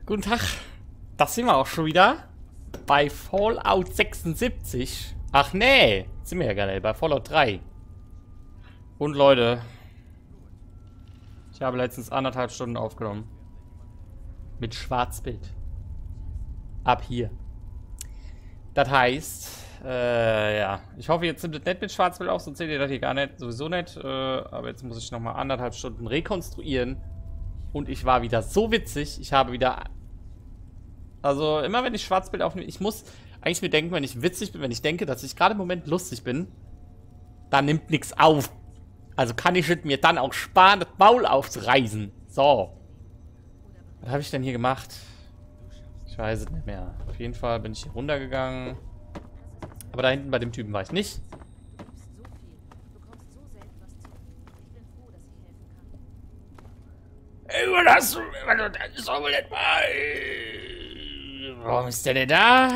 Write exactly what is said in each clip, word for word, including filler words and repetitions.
Guten Tag. Das sind wir auch schon wieder. Bei Fallout sechsundsiebzig. Ach nee, sind wir ja gar nicht. Bei Fallout drei. Und Leute. Ich habe letztens anderthalb Stunden aufgenommen. Mit Schwarzbild. Ab hier. Das heißt, äh, ja. Ich hoffe, jetzt nimmt es nicht mit Schwarzbild auf, sonst seht ihr das hier gar nicht. Sowieso nicht. Äh, aber jetzt muss ich nochmal anderthalb Stunden rekonstruieren. Und ich war wieder so witzig. Ich habe wieder... Also, immer wenn ich Schwarzbild aufnehme, ich muss eigentlich mir denken, wenn ich witzig bin, wenn ich denke, dass ich gerade im Moment lustig bin, dann nimmt nichts auf. Also kann ich es mir dann auch sparen, das Maul aufzureißen. So. Was habe ich denn hier gemacht? Ich weiß es nicht mehr. Auf jeden Fall bin ich hier runtergegangen. Aber da hinten bei dem Typen war ich nicht. Das ist auch nicht mal. Warum ist der denn da?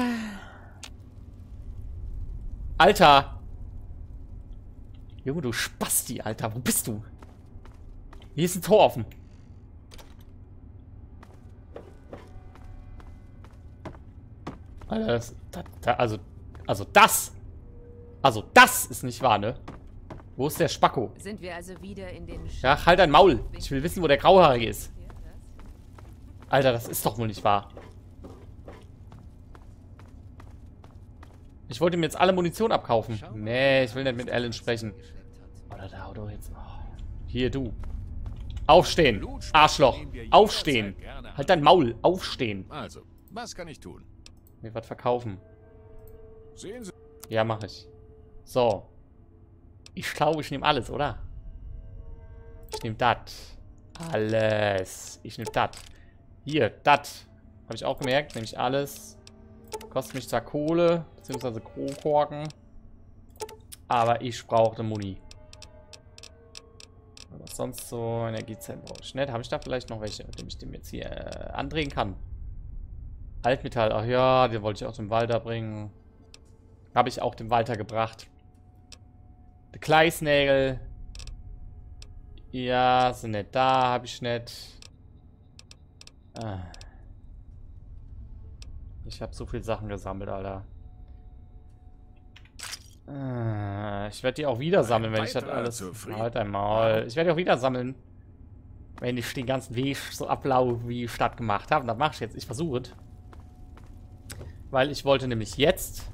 Alter! Junge, du Spasti, Alter. Wo bist du? Hier ist ein Tor offen. Alter, das, das, das, also, also das. Also das ist nicht wahr, ne? Wo ist der Spacko? Sind wir also wieder in den Ja, halt dein Maul. Ich will wissen, wo der Grauhaarige ist. Alter, das ist doch wohl nicht wahr. Ich wollte ihm jetzt alle Munition abkaufen. Nee, ich will nicht mit Alan sprechen. Oder da, oder jetzt. Oh. Hier, du. Aufstehen. Arschloch. Aufstehen. Halt dein Maul. Aufstehen. Also, was kann ich tun? Mir was verkaufen. Sehen Sie. Ja, mach ich. So. Ich glaube, ich nehme alles, oder? Ich nehme das. Alles. Ich nehme das. Hier, das. Habe ich auch gemerkt. Nehme ich alles. Kostet mich zwar Kohle, beziehungsweise Krokorken. Aber ich brauchte Muni. Was sonst so? Energiezellen brauche ich nicht. Habe ich da vielleicht noch welche, mit dem ich dem jetzt hier äh, andrehen kann? Altmetall. Ach ja, den wollte ich auch dem Walter bringen. Habe ich auch dem Walter gebracht. Die Gleisnägel. Ja, sind nicht da. Habe ich nicht. Ah. Ich habe so viele Sachen gesammelt, Alter. Ah, ich werde die auch wieder sammeln, wenn ich das alles... Halt dein Maul. Ich werde die auch wieder sammeln. Wenn ich den ganzen Weg so ablaufe, wie ich Stadt gemacht habe. Und das mache ich jetzt. Ich versuche es. Weil ich wollte nämlich jetzt...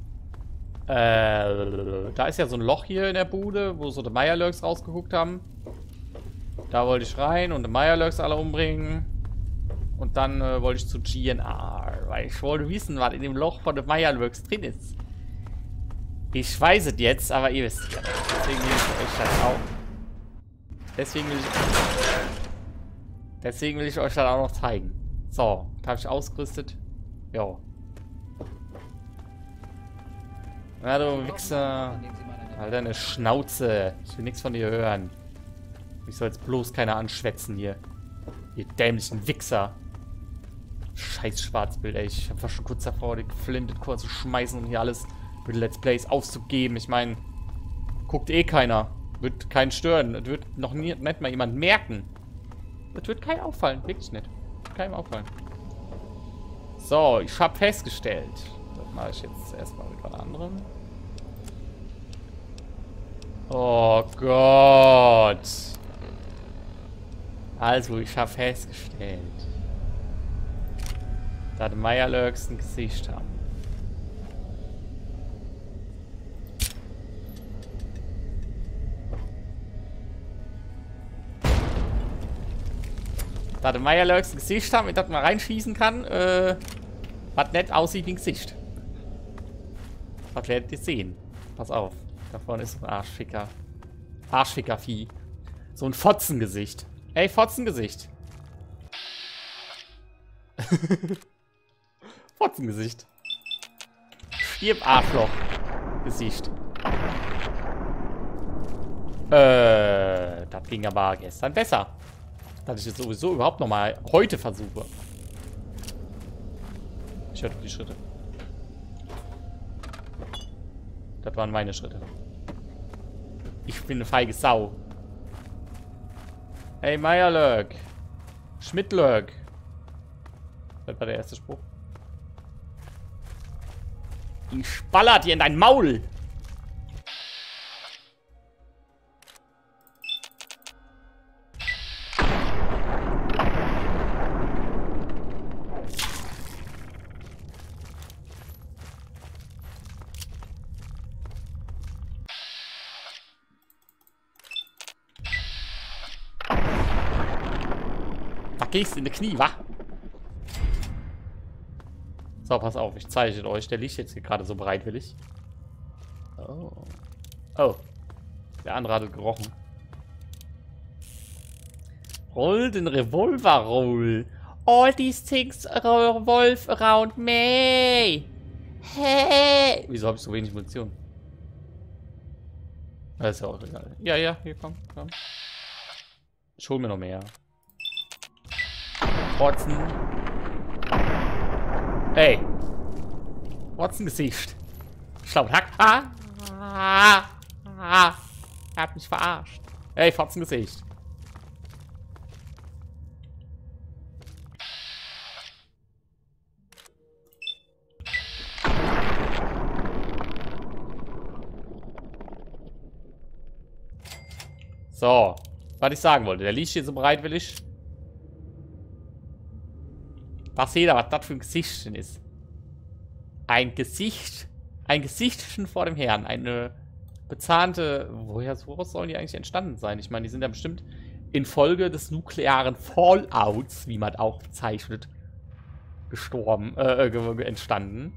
Äh, da ist ja so ein Loch hier in der Bude, wo so die Mirelurks rausgeguckt haben. Da wollte ich rein und die Mirelurks alle umbringen. Und dann äh, wollte ich zu G N R, weil ich wollte wissen, was in dem Loch von den Mirelurks drin ist. Ich weiß es jetzt, aber ihr wisst ja. Deswegen will ich euch das auch. Deswegen will ich. Deswegen will ich euch das auch noch zeigen. So, da habe ich ausgerüstet. Jo. Na du Wichser. Halt deine Schnauze. Ich will nichts von dir hören. Ich soll jetzt bloß keiner anschwätzen hier. Ihr dämlichen Wichser. Scheiß Schwarzbild, ey. Ich hab fast schon kurz davor, die geflintet kurz zu schmeißen und hier alles mit Let's Plays aufzugeben. Ich meine, guckt eh keiner. Wird keinen stören. Das wird noch nie, nicht mal jemand merken. Das wird keinem auffallen. Wirklich nicht. Keinem auffallen. So, ich habe festgestellt. Das mache ich jetzt erstmal mit was anderem. Oh Gott. Also, ich habe festgestellt, dass Mirelurks ein Gesicht haben. Da die Mirelurks ein Gesicht haben, mit das man reinschießen kann, äh, was nett aussieht wie ein Gesicht. Das werdet ihr sehen. Pass auf. Da vorne ist ein Arschficker. Arschficker-Vieh. So ein Fotzengesicht. Ey, Fotzengesicht. Fotzengesicht. Stirb, Arschloch. Gesicht. Äh, das ging aber gestern besser. Dass ich jetzt sowieso überhaupt nochmal heute versuche. Ich höre die Schritte. Das waren meine Schritte. Ich bin eine feige Sau. Hey, Mirelurk. Schmidtlurk. Das war der erste Spruch. Ich baller dir in dein Maul! Gehst in die Knie, wa? So, pass auf, ich zeige euch. Der liegt jetzt hier gerade so bereitwillig. Oh. Oh. Der andere hat gerochen. Roll den Revolver, roll. All these things revolve around me. Hey. Wieso habe ich so wenig Munition? Das ist ja auch egal. Ja, ja, hier, komm, komm. Ich hol mir noch mehr. Watson. Ey. Watson Gesicht. Schlau. Hack. Ah. Ah. Ah. Er hat mich verarscht. Ey, Watson Gesicht. So. Was ich sagen wollte. Der liegt hier so bereitwillig. Was seht ihr, was das für ein Gesichtchen ist? Ein Gesicht. Ein Gesichtchen vor dem Herrn. Eine bezahnte... Woher, woraus sollen die eigentlich entstanden sein? Ich meine, die sind ja bestimmt infolge des nuklearen Fallouts, wie man auch bezeichnet, gestorben, äh, entstanden.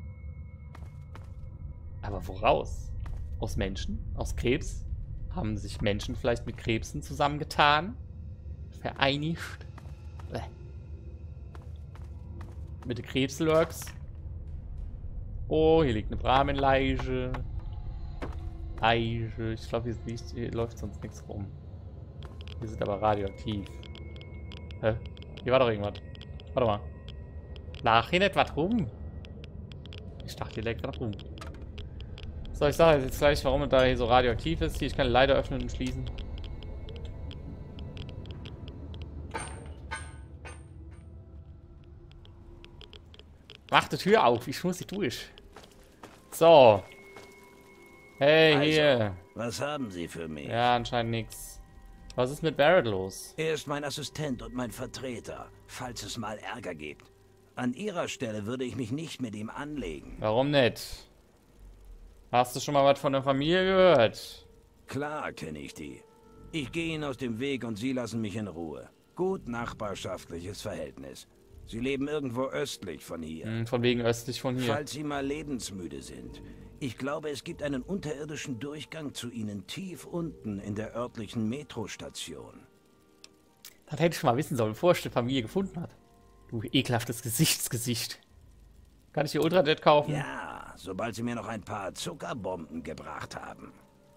Aber woraus? Aus Menschen? Aus Krebs? Haben sich Menschen vielleicht mit Krebsen zusammengetan? Vereinigt? Äh. Mit den Krebslurks. Oh, hier liegt eine Brahmenleiche. Leiche. Ich glaube, hier, hier läuft sonst nichts rum. Hier sind aber radioaktiv. Hä? Hier war doch irgendwas. Warte mal. Lag hier nicht was rum? Ich dachte, hier liegt was rum. So, ich sage jetzt gleich, warum es da hier so radioaktiv ist. Hier, ich kann leider öffnen und schließen. Mach die Tür auf, ich muss sie durch. So. Hey, also, hier. Was haben Sie für mich? Ja, anscheinend nichts. Was ist mit Barrett los? Er ist mein Assistent und mein Vertreter, falls es mal Ärger gibt. An Ihrer Stelle würde ich mich nicht mit ihm anlegen. Warum nicht? Hast du schon mal was von der Familie gehört? Klar kenne ich die. Ich gehe Ihnen aus dem Weg und Sie lassen mich in Ruhe. Gut nachbarschaftliches Verhältnis. Sie leben irgendwo östlich von hier. Hm, von wegen östlich von hier. Falls Sie mal lebensmüde sind. Ich glaube, es gibt einen unterirdischen Durchgang zu Ihnen tief unten in der örtlichen Metrostation. Das hätte ich schon mal wissen sollen, bevor ich die Familie gefunden hat. Du ekelhaftes Gesichtsgesicht. Kann ich hier Ultrajet kaufen? Ja, sobald Sie mir noch ein paar Zuckerbomben gebracht haben.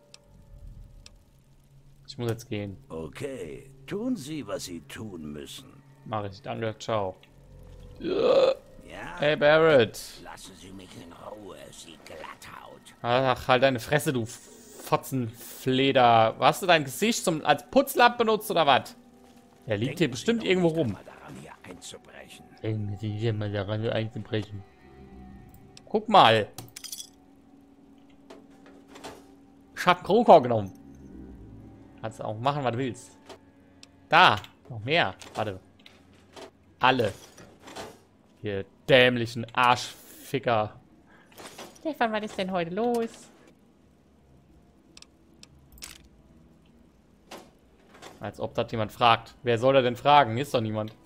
Ich muss jetzt gehen. Okay, tun Sie, was Sie tun müssen. Mach ich, danke, ciao. Ja? Hey Barrett. Lassen Sie mich in Ruhe, Sie Glatthaut. Ach, halt deine Fresse, du Fotzenfleder. Hast du dein Gesicht zum, als Putzlapp benutzt oder was? Der liegt Denken hier bestimmt Sie irgendwo nicht rum. einmal daran, hier einzubrechen. Denken Sie hier mal daran, hier einzubrechen. Guck mal. Ich hab einen Krokor genommen. Kannst du auch machen, was du willst. Da, noch mehr. Warte. Alle. Ihr dämlichen Arschficker. Stefan, was ist denn heute los? Als ob das jemand fragt. Wer soll da denn fragen? Hier ist doch niemand.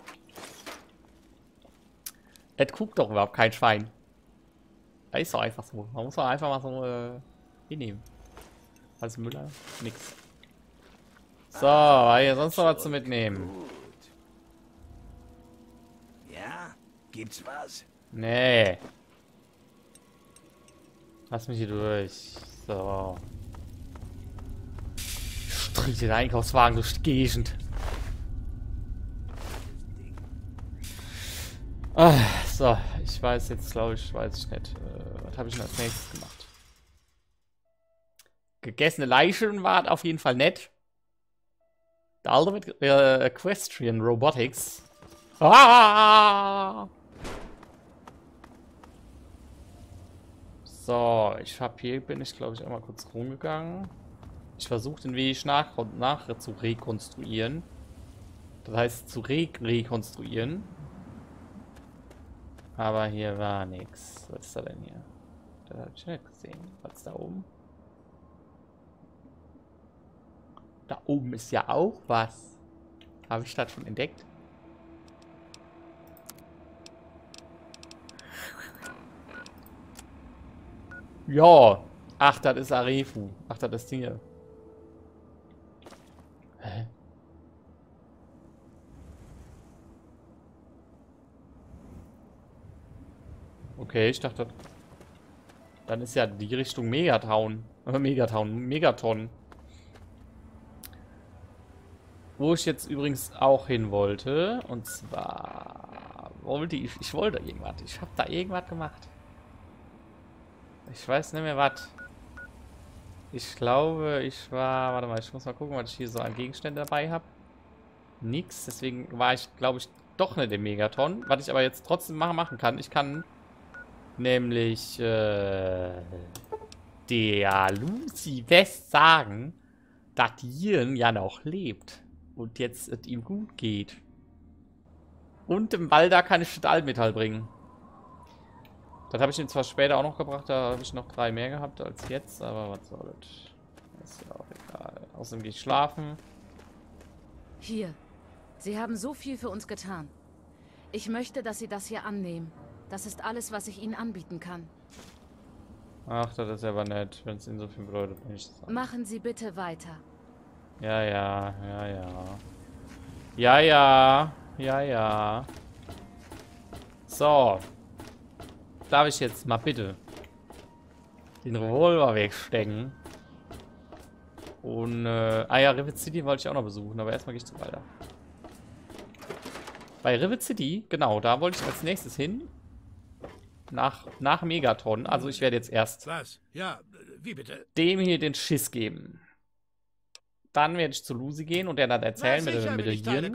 Es guckt doch überhaupt kein Schwein. Das ist doch einfach so. Man muss doch einfach mal so äh, hinnehmen. Was ist Müller? Nix. So, war hier sonst noch was zu mitnehmen? Ja? Gibt's was? Nee. Lass mich hier durch. So. Strich den Einkaufswagen durch die Gegend. Ah, so, ich weiß jetzt, glaube ich, weiß ich nicht. Äh, was habe ich denn als nächstes gemacht? Gegessene Leichen war auf jeden Fall nett. Der alte mit äh, Equestrian Robotics. Ah! So, ich habe hier, bin ich glaube ich einmal kurz rumgegangen. Ich versuche den Weg nach und nach zu rekonstruieren. Das heißt zu re rekonstruieren. Aber hier war nichts. Was ist da denn hier? Das habe ich nicht gesehen. Was ist da oben? Da oben ist ja auch was. Habe ich das schon entdeckt? Ja. Ach, das ist Arefu. Ach, das ist Ding hier. Hä? Okay, ich dachte, dann ist ja die Richtung Megatown. Äh, Megatown, Megaton. Wo ich jetzt übrigens auch hin wollte. Und zwar wollte ich, ich wollte irgendwas. Ich habe da irgendwas gemacht. Ich weiß nicht mehr was. Ich glaube, ich war, warte mal, ich muss mal gucken, was ich hier so an Gegenständen dabei habe. Nix, deswegen war ich, glaube ich, doch nicht im Megaton. Was ich aber jetzt trotzdem machen, machen kann, ich kann nämlich äh, der Lucy West sagen, dass Yin ja noch lebt und jetzt es ihm gut geht. Und im Walder kann ich das Altmetall bringen. Das habe ich ihm zwar später auch noch gebracht, da habe ich noch drei mehr gehabt als jetzt, aber was soll das? Ist ja auch egal. Außerdem gehe ich schlafen. Hier. Sie haben so viel für uns getan. Ich möchte, dass Sie das hier annehmen. Das ist alles, was ich Ihnen anbieten kann. Ach, das ist aber nett, wenn es Ihnen so viel bedeutet. Nicht so. Machen Sie bitte weiter. Ja, ja, ja, ja. Ja, ja, ja, ja. So. Darf ich jetzt mal bitte den Revolver wegstecken? Und, äh, ah ja, Rivet City wollte ich auch noch besuchen, aber erstmal gehe ich zu weiter. Bei Rivet City, genau, da wollte ich als nächstes hin. Nach, nach Megaton. Also ich werde jetzt erst Was? Ja, wie bitte? dem hier den Schiss geben. Dann werde ich zu Lucy gehen und der dann erzählen mit den Medaillen.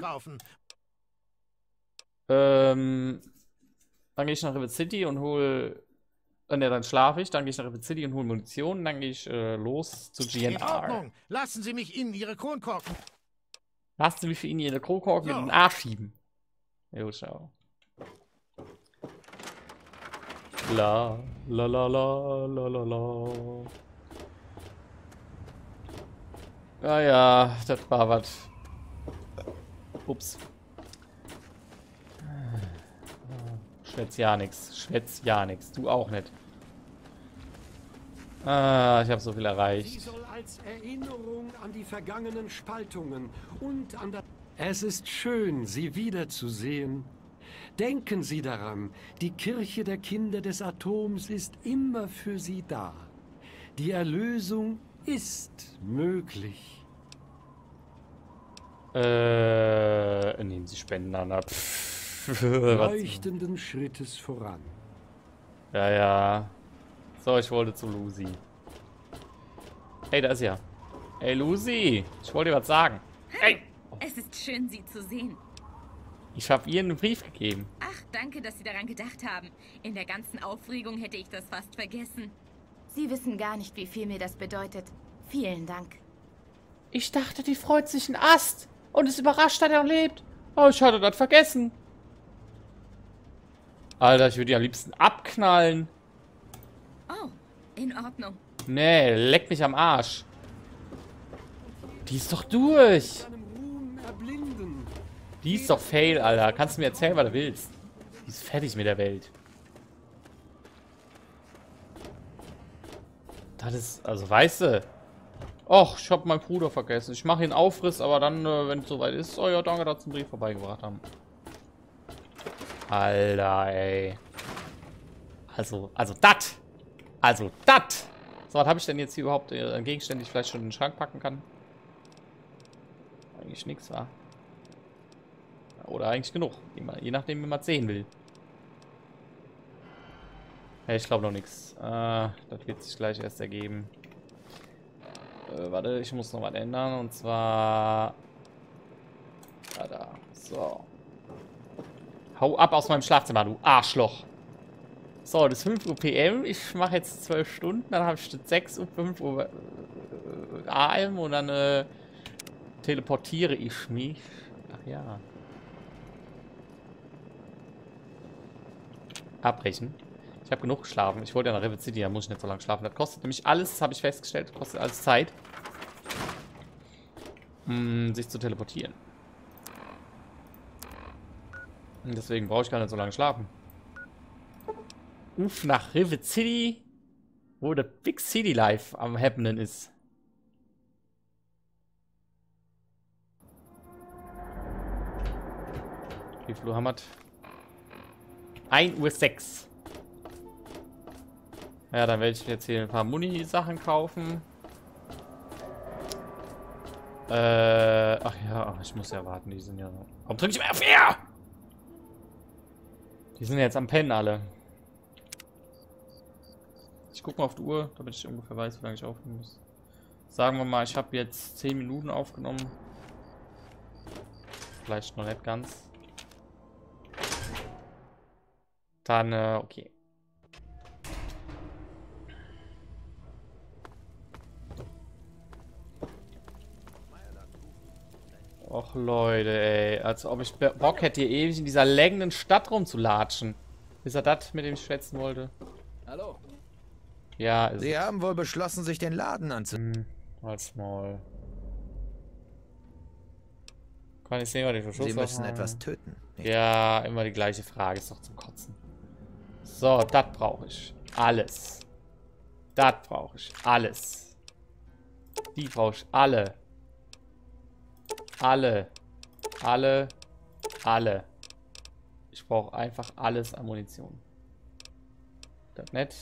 Ähm, dann gehe ich nach Rivet City und hole. Äh, ne, dann schlafe ich, dann gehe ich nach Rivet City und hole Munition und dann gehe ich äh, los zu G N R. In Ordnung. Lassen Sie mich in Ihre Kronkorken. Lassen Sie mich für ihn Ihre Kronkorken So. mit den Arsch schieben. Jo, ciao. La, la, la, la, la, la, la. Ja, ja, das war was. Ups. Schwätz ja nix. Schwätz ja nix. Du auch nicht. Ah, ich habe so viel Sie erreicht. soll als Erinnerung an die vergangenen Spaltungen und an das... Es ist schön, Sie wiederzusehen. Denken Sie daran, die Kirche der Kinder des Atoms ist immer für Sie da. Die Erlösung ist möglich. Äh, nehmen Sie Spenden an. Pff, was- Leuchtenden Schrittes voran. Ja, ja. So, ich wollte zu Lucy. Hey, da ist ja. Hey, Lucy. Ich wollte dir was sagen. Hey. Es ist schön, Sie zu sehen. Ich habe ihr einen Brief gegeben. Ach, danke, dass Sie daran gedacht haben. In der ganzen Aufregung hätte ich das fast vergessen. Sie wissen gar nicht, wie viel mir das bedeutet. Vielen Dank. Ich dachte, die freut sich ein Ast und ist überrascht, dass er lebt. Oh, ich hatte das vergessen. Alter, ich würde die am liebsten abknallen. Oh, in Ordnung. Nee, leck mich am Arsch. Die ist doch durch. Seinem Ruhm erblinden. Die ist doch fail, Alter. Kannst du mir erzählen, was du willst. Die ist fertig mit der Welt. Das ist, also weißt du. Och, ich hab meinen Bruder vergessen. Ich mache ihn Aufriss, aber dann, äh, wenn es soweit ist, oh ja, danke, dass Sie einen Brief vorbeigebracht haben. Alter, ey. Also, also dat. Also dat. So, was habe ich denn jetzt hier überhaupt äh, an Gegenständen, die ich vielleicht schon in den Schrank packen kann? Eigentlich nichts, wa? Oder eigentlich genug. Je nachdem, wie man es sehen will. Ja, ich glaube noch nichts. Äh, das wird sich gleich erst ergeben. Äh, warte, ich muss noch was ändern. Und zwar... Da, da. So. Hau ab aus meinem Schlafzimmer, du Arschloch. So, das ist fünf Uhr P M. Ich mache jetzt zwölf Stunden. Dann habe ich das sechs Uhr, fünf Uhr äh, A M und dann äh, teleportiere ich mich. Ach ja. Abbrechen. Ich habe genug geschlafen. Ich wollte ja nach Rivet City, da muss ich nicht so lange schlafen. Das kostet nämlich alles, das habe ich festgestellt, das kostet alles Zeit, um sich zu teleportieren. Und deswegen brauche ich gar nicht so lange schlafen. Uff, nach Rivet City, wo der Big City Life am Happening ist. Wie viel Uhr haben wir? ein Uhr sechs. Ja, dann werde ich jetzt hier ein paar Muni-Sachen kaufen. Äh, ach ja, ich muss ja warten, die sind ja... Warum drücke ich mir auf R? Die sind jetzt am Pennen alle. Ich gucke mal auf die Uhr, damit ich ungefähr weiß, wie lange ich aufnehmen muss. Sagen wir mal, ich habe jetzt zehn Minuten aufgenommen. Vielleicht noch nicht ganz. Dann, äh, okay. Och Leute, ey. Als ob ich Bock hätte, hier ewig in dieser längenden Stadt rumzulatschen. Ist er das, mit dem ich schwätzen wollte? Hallo. Ja, ist Sie es. haben wohl beschlossen, sich den Laden anzusehen. Hm, halt's Maul. Kann ich sehen, was ich für Schuss Sie müssen habe? etwas töten. Nicht? Ja, immer die gleiche Frage. Ist doch zum Kotzen. So, das brauche ich. Alles. Das brauche ich. Alles. Die brauche ich alle. Alle. Alle. Alle. Ich brauche einfach alles an Munition. Das nett.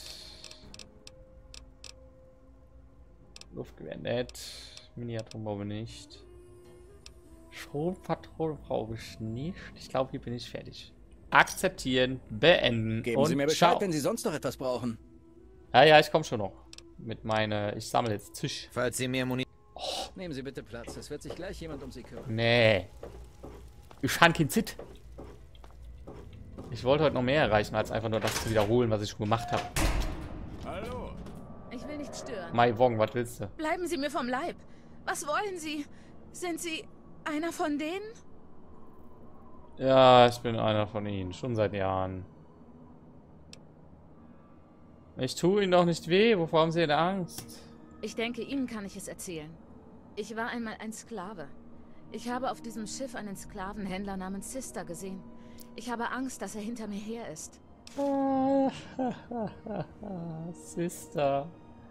Luftgewehr nett. Mini-Atombombe nicht. Schrompatrouille brauche ich nicht. Ich glaube, hier bin ich fertig. Akzeptieren, beenden. Geben und Sie mir Bescheid, ciao. wenn Sie sonst noch etwas brauchen. Ja, ja, ich komme schon noch. Mit meiner... Ich sammle jetzt Tisch. Falls Sie mehr Munition... Oh, Nehmen Sie bitte Platz. Es wird sich gleich jemand um Sie kümmern. nee. Ich habe kein Zit. Ich wollte heute noch mehr erreichen, als einfach nur das zu wiederholen, was ich schon gemacht habe. Hallo. Ich will nicht stören. Mai Wong, was willst du? Bleiben Sie mir vom Leib. Was wollen Sie? Sind Sie einer von denen? Ja, ich bin einer von ihnen. Schon seit Jahren. Ich tue ihnen doch nicht weh. Wovor haben sie denn Angst? Ich denke, Ihnen kann ich es erzählen. Ich war einmal ein Sklave. Ich habe auf diesem Schiff einen Sklavenhändler namens Sister gesehen. Ich habe Angst, dass er hinter mir her ist. Sister.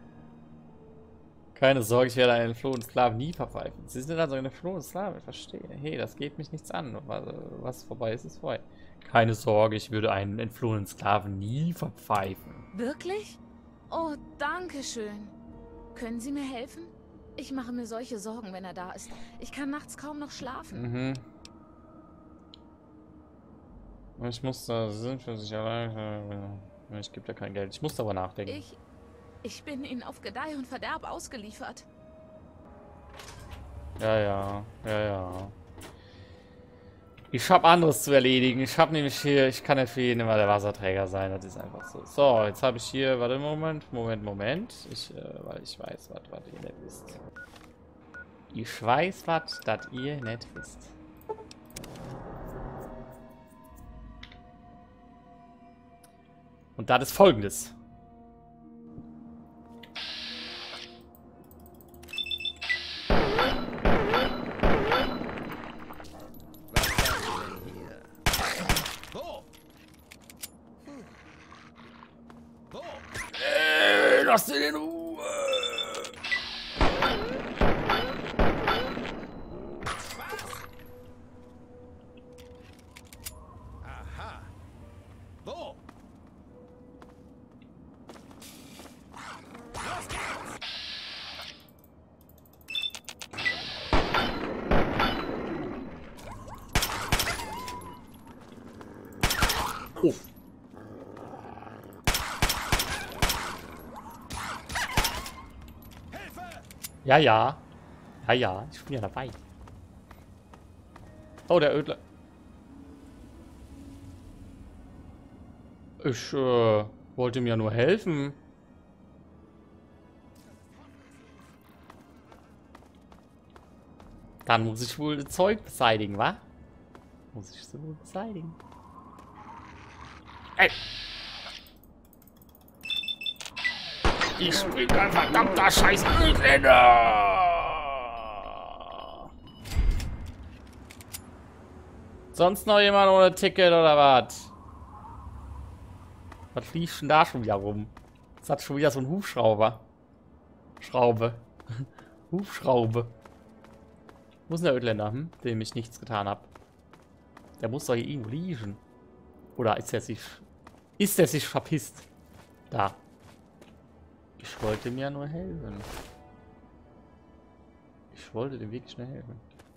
Keine Sorge, ich werde einen entflohenen Sklaven nie verpfeifen. Sie sind also eine entflohene Sklave, ich verstehe. Hey, das geht mich nichts an. Was vorbei ist, ist vorbei. Keine Sorge, ich würde einen entflohenen Sklaven nie verpfeifen. Wirklich? Oh, danke schön. Können Sie mir helfen? Ich mache mir solche Sorgen, wenn er da ist. Ich kann nachts kaum noch schlafen. Mhm. Ich muss da sind für sich allein. Ich gebe da kein Geld. Ich muss darüber nachdenken. Ich... Ich bin Ihnen auf Gedeih und Verderb ausgeliefert. Ja, ja, ja, ja. Ich habe anderes zu erledigen. Ich habe nämlich hier, ich kann ja für jeden immer der Wasserträger sein. Das ist einfach so. So, jetzt habe ich hier, warte, Moment, Moment, Moment. Ich, äh, weil ich weiß, was, was ihr nicht wisst. Ich weiß, was, das ihr nicht wisst. Und das ist Folgendes. Lass den in Ruhe! Aha. Wo? Los geht's! Oh. Ja, ja. Ja, ja. Ich bin ja dabei. Oh, der Ödler. Ich, äh... Wollte mir nur helfen. Dann muss ich wohl das Zeug beseitigen, wa? Muss ich so wohl beseitigen. Ey. Ich bin ein verdammter Scheiß Ausländer! Sonst noch jemand ohne Ticket oder was? Was fliegt denn da schon wieder rum? Das hat schon wieder so ein Hubschrauber. Schraube. Hubschraube. Wo ist denn der Ödländer, hm? Dem ich nichts getan habe? Der muss doch hier irgendwo liegen. Oder ist er sich... Ist er sich verpisst? Da. Ich wollte mir nur helfen. Ich wollte dem wirklich nur helfen.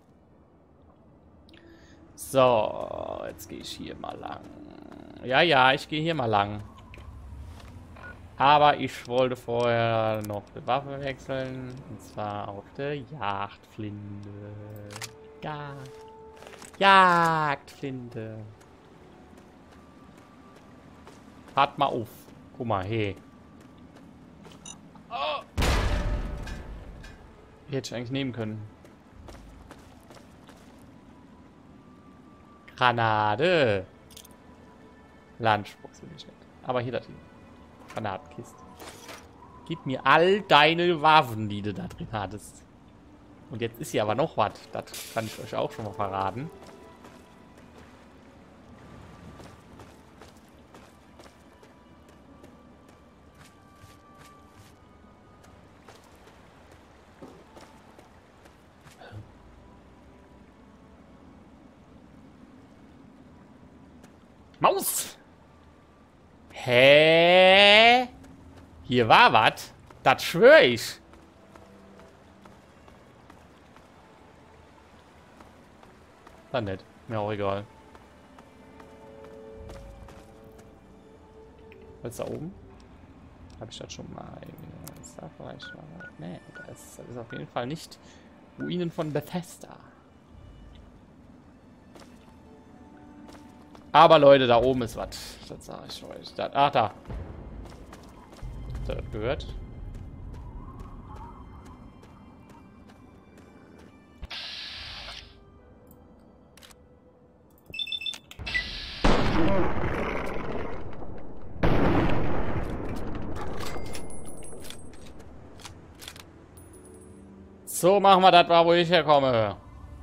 So, jetzt gehe ich hier mal lang. Ja, ja, ich gehe hier mal lang. Aber ich wollte vorher noch die Waffe wechseln. Und zwar auf der Jagdflinte. Ja. Jagdflinte. Hat mal auf. Guck mal, hey. Oh. Die hätte ich eigentlich nehmen können. Granate. Lunchbox will ich nicht. Aber hier das hier. Granatenkiste. Gib mir all deine Waffen, die du da drin hattest. Und jetzt ist hier aber noch was. Das kann ich euch auch schon mal verraten. Maus! Hä? Hier war was? Das schwöre ich. Dann nicht. Mir auch egal. Was ist da oben? Habe ich das schon mal? Ist da vielleicht mal? Nee, das ist, das ist auf jeden Fall nicht Ruinen von Bethesda. Aber Leute, da oben ist was. Das sage ich euch. Das, ach, da. Habt ihr das gehört? So machen wir das mal, wo ich herkomme.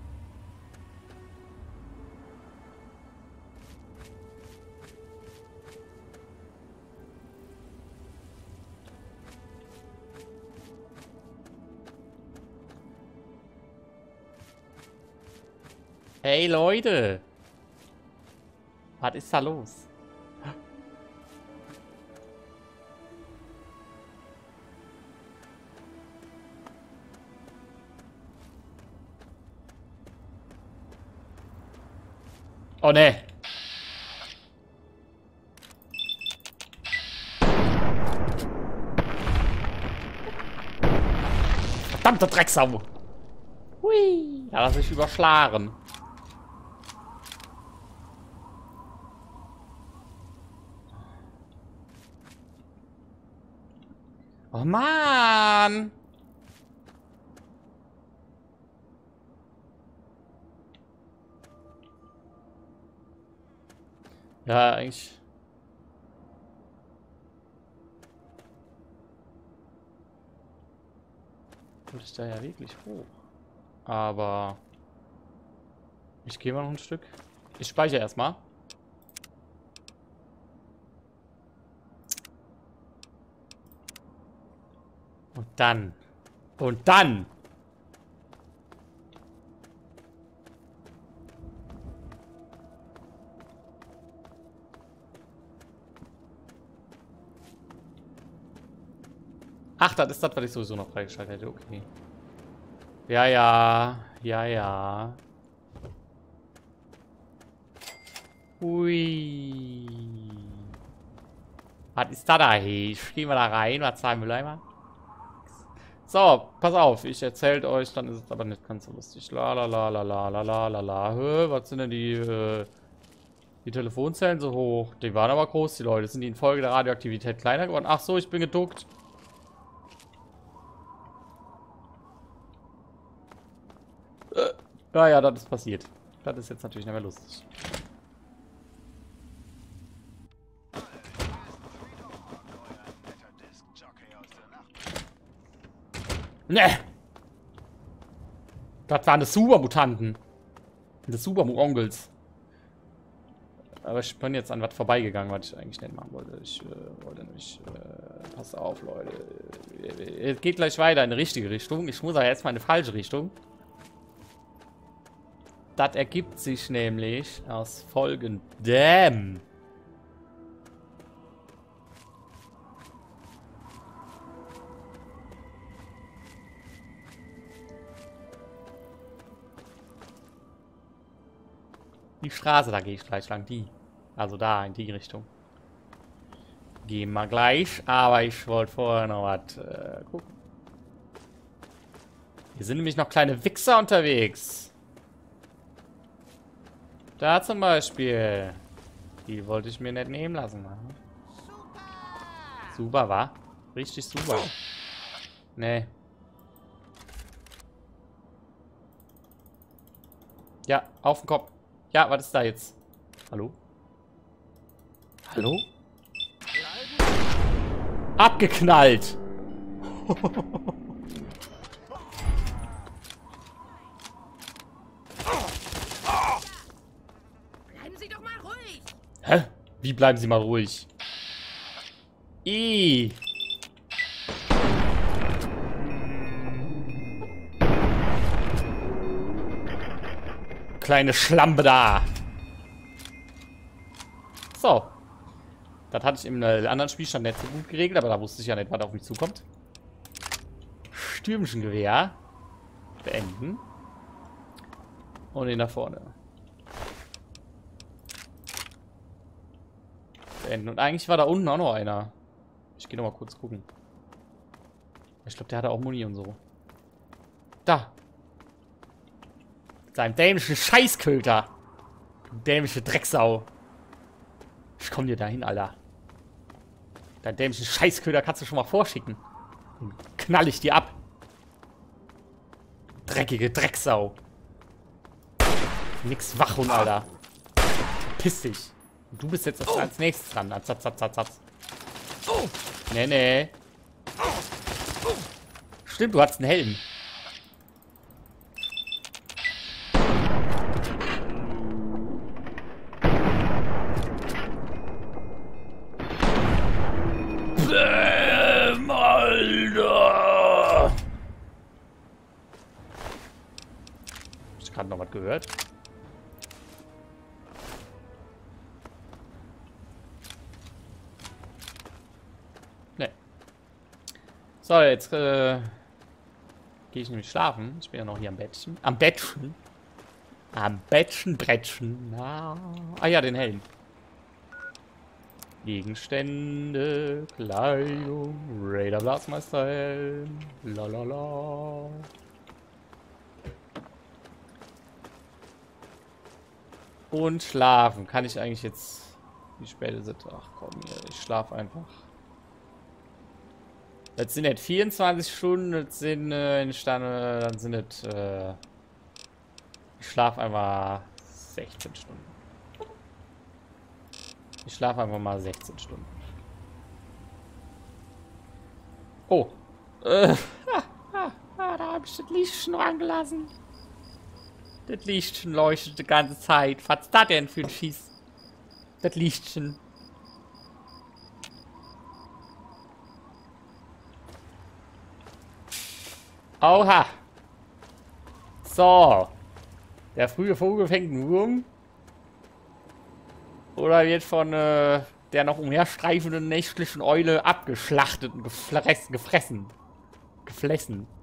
Hey Leute! Was ist da los? Oh ne! Verdammte Drecksau! Hui! Da lass ich überschlagen. Oh Mann! Ja, eigentlich. Wollte ich da ja wirklich hoch. Aber ich gehe mal noch ein Stück. Ich speichere erstmal. Und dann. Und dann. Ach, das ist das, was ich sowieso noch freigeschaltet hätte. Okay. Ja, ja. Ja, ja. Hui. Was ist da da? Hey, gehen wir da rein. Was zahlen wir gleich mal? So, pass auf, ich erzählt euch, dann ist es aber nicht ganz so lustig. La la la la la la la la la. Was sind denn die? Äh Die Telefonzellen so hoch. Die waren aber groß, die Leute. Sind die infolge der Radioaktivität kleiner geworden? Ach so, ich bin geduckt. Äh, naja, das ist passiert. Das ist jetzt natürlich nicht mehr lustig. Ne! Das waren die Supermutanten. Die Supermu-Onkels. Aber ich bin jetzt an was vorbeigegangen, was ich eigentlich nicht machen wollte. Ich äh, wollte nicht... Äh, pass auf, Leute. Es geht gleich weiter in die richtige Richtung. Ich muss aber jetzt mal in die falsche Richtung. Das ergibt sich nämlich aus folgendem. Die Straße, da gehe ich gleich lang. Die. Also da, in die Richtung. Gehen wir gleich. Aber ich wollte vorher noch was äh, gucken. Hier sind nämlich noch kleine Wichser unterwegs. Da zum Beispiel. Die wollte ich mir nicht nehmen lassen. Super, super wa? Richtig super. Nee. Ja, auf den Kopf. Ja, was ist da jetzt? Hallo? Hallo? Abgeknallt! Bleiben Sie doch mal ruhig! Hä? Wie bleiben Sie mal ruhig? Ih! Kleine Schlampe da. So. Das hatte ich im anderen Spielstand nicht so gut geregelt, aber da wusste ich ja nicht, was auf mich zukommt. Stürmchengewehr. Beenden. Und den da vorne. Beenden. Und eigentlich war da unten auch noch einer. Ich gehe noch mal kurz gucken. Ich glaube, der hatte auch Muni und so. Da. Sein dämischen Scheißköter. Du dämliche Drecksau. Ich komm dir dahin, Alter. Dein dämlichen Scheißköder kannst du schon mal vorschicken. Dann knall ich dir ab. Dreckige Drecksau. Nix Wachhund, Alter. Piss dich. Und du bist jetzt als nächstes dran. Zatz, zatz, zatz, zatz. Nee, nee. Stimmt, du hast einen Helm. Bäm, Alter! Hab ich gerade noch was gehört? Ne. So, jetzt äh, gehe ich nämlich schlafen. Ich bin ja noch hier am Bettchen. Am Bettchen. Am Bettchen, Brettchen. Ah, ah ja, den Helm. Gegenstände, Kleidung, Raider Blasmeister Helm, lalala. Und schlafen. Kann ich eigentlich jetzt... Wie spät ist es? Ach komm, ich schlafe einfach. Das sind nicht vierundzwanzig Stunden, das sind äh, in Sterne, dann sind es... Äh, ich schlafe einfach sechzehn Stunden. Ich schlafe einfach mal sechzehn Stunden. Oh. Äh. Ah, ah, ah, da habe ich das Lichtchen rangelassen. Das Lichtchen leuchtet die ganze Zeit. Was ist das denn für ein Schieß? Das Lichtchen. Oha. So. Der frühe Vogel fängt einen Wurm. Oder wird von äh, der noch umherstreifenden nächtlichen Eule abgeschlachtet und gefressen. Gefressen. Gefressen.